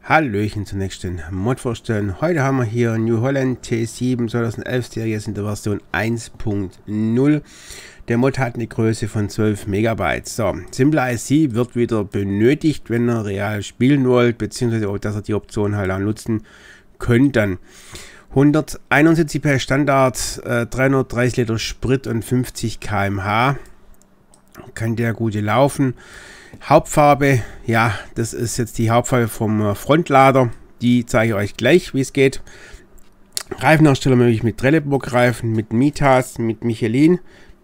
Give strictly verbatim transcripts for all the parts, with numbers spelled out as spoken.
Hallöchen zur nächsten Mod vorstellen. Heute haben wir hier New Holland T sieben zweitausendelf Serie in der Version eins Punkt null. Der Mod hat eine Größe von zwölf Megabyte. So, Simple I C wird wieder benötigt, wenn ihr real spielen wollt, beziehungsweise auch, dass ihr die Option halt auch nutzen könnt dann. hunderteinundsiebzig PS Standard, äh, dreihundertdreißig Liter Sprit und fünfzig Kilometer pro Stunde. Kann der gute laufen. Hauptfarbe, ja, das ist jetzt die Hauptfarbe vom Frontlader. Die zeige ich euch gleich, wie es geht. Reifenhersteller möglich mit Trelleborg-Reifen, mit Mitas, mit Michelin,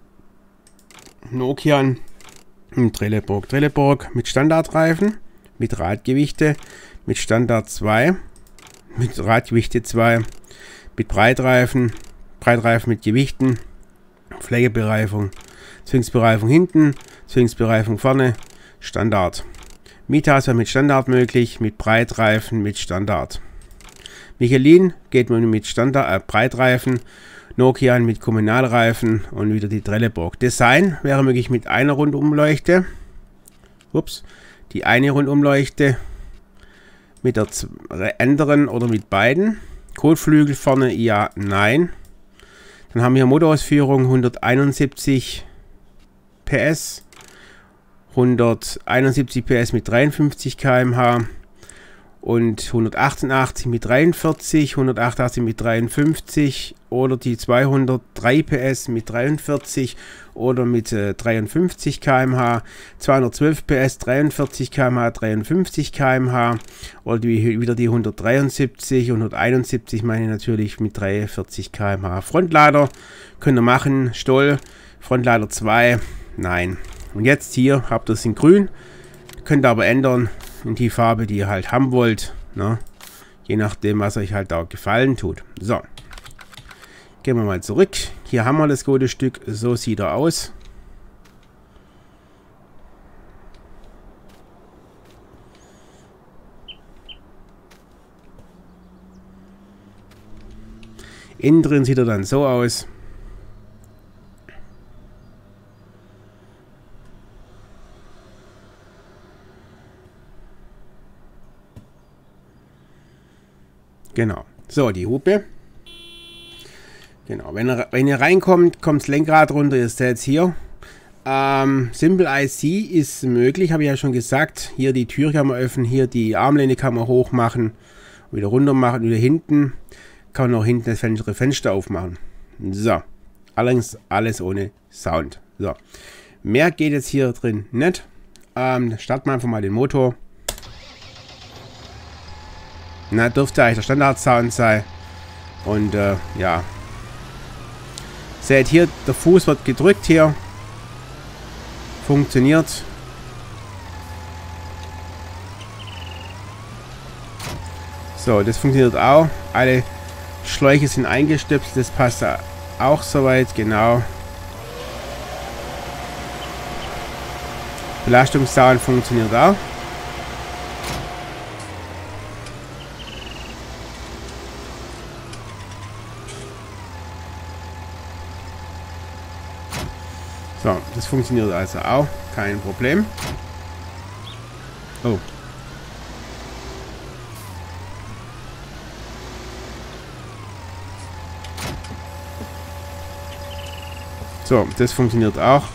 Nokian, mit Trelleborg, Trelleborg mit Standardreifen, mit Radgewichte, mit Standard zwei, mit Radgewichte zwei, mit Breitreifen, Breitreifen mit Gewichten, Flächebereifung, Zwingsbereifung hinten, Zwingsbereifung vorne, Standard. Mitas war mit Standard möglich, mit Breitreifen mit Standard. Michelin geht man mit Standard, äh, Breitreifen, Nokian mit Kommunalreifen und wieder die Trelleborg. Design wäre möglich mit einer Rundumleuchte. Ups, die eine Rundumleuchte mit der anderen oder mit beiden. Kotflügel vorne ja, nein. Dann haben wir Motorausführung hunderteinundsiebzig PS. hunderteinundsiebzig PS mit dreiundfünfzig Kilometer pro Stunde und hundertachtundachtzig mit dreiundvierzig, hundertachtundachtzig mit dreiundfünfzig oder die zweihundertdrei PS mit dreiundvierzig oder mit äh, dreiundfünfzig Kilometer pro Stunde, zweihundertzwölf PS, dreiundvierzig Kilometer pro Stunde, dreiundfünfzig Kilometer pro Stunde oder die, wieder die hundertdreiundsiebzig, hunderteinundsiebzig meine ich natürlich mit dreiundvierzig Kilometer pro Stunde. Frontlader könnt ihr machen, Stoll, Frontlader zwei, nein. Und jetzt hier habt ihr es in grün, könnt ihr aber ändern in die Farbe, die ihr halt haben wollt, ne? Je nachdem, was euch halt da gefallen tut. So, gehen wir mal zurück. Hier haben wir das gute Stück, so sieht er aus. Innen drin sieht er dann so aus. Genau. So, die Hupe. Genau. Wenn ihr, wenn ihr reinkommt, kommt das Lenkrad runter. Ihr seht es hier. Ähm, Simple I C ist möglich, habe ich ja schon gesagt. Hier die Tür kann man öffnen. Hier die Armlehne kann man hoch machen. Wieder runter machen. Wieder hinten. Kann man auch hinten das Fenster, Fenster aufmachen. So. Allerdings alles ohne Sound. So. Mehr geht jetzt hier drin nicht. Ähm, starten wir einfach mal den Motor. Na, dürfte eigentlich der Standard-Sound sein. Und äh, ja. Seht hier, der Fuß wird gedrückt hier. Funktioniert. So, das funktioniert auch. Alle Schläuche sind eingestöpselt. Das passt auch soweit, genau. Belastungssound funktioniert auch. So, das funktioniert also auch. Kein Problem. Oh. So, das funktioniert auch.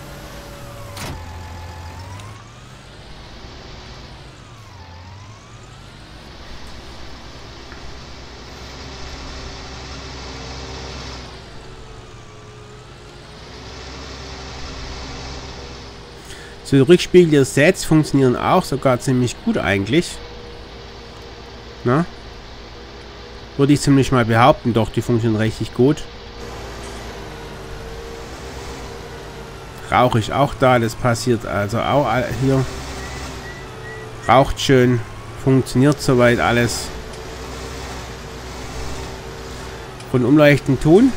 So, die Rückspiegel der Sets funktionieren auch sogar ziemlich gut eigentlich. Na? Würde ich ziemlich mal behaupten, doch, die funktionieren richtig gut. Rauch ist auch da, das passiert also auch hier. Raucht schön, funktioniert soweit alles. Von Umleuchten tun.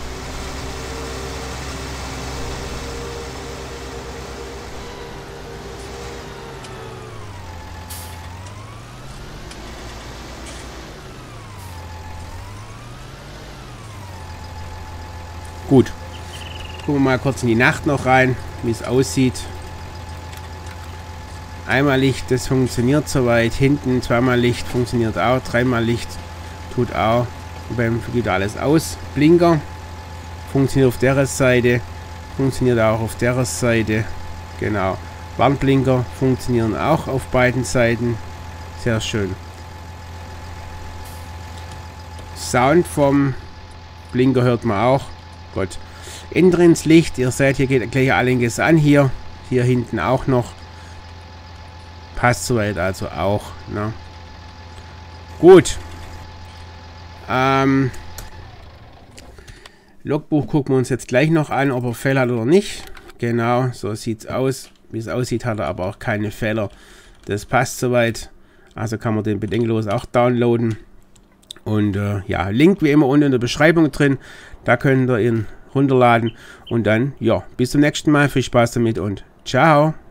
Gut. Gucken wir mal kurz in die Nacht noch rein, wie es aussieht. Einmal Licht, das funktioniert soweit. Hinten zweimal Licht funktioniert auch. Dreimal Licht tut auch. Beim geht alles aus. Blinker funktioniert auf der Seite. Funktioniert auch auf der Seite. Genau. Warnblinker funktionieren auch auf beiden Seiten. Sehr schön. Sound vom Blinker hört man auch. Gut. Innen drin das Licht. Ihr seht, hier geht gleich einiges an. Hier. Hier hinten auch noch. Passt soweit also auch. Ne? Gut. Ähm, Logbuch gucken wir uns jetzt gleich noch an, ob er Fehler hat oder nicht. Genau, so sieht es aus. Wie es aussieht, hat er aber auch keine Fehler. Das passt soweit. Also kann man den bedenkenlos auch downloaden. Und äh, ja, Link wie immer unten in der Beschreibung drin. Da könnt ihr ihn runterladen. Und dann, ja, bis zum nächsten Mal. Viel Spaß damit und ciao.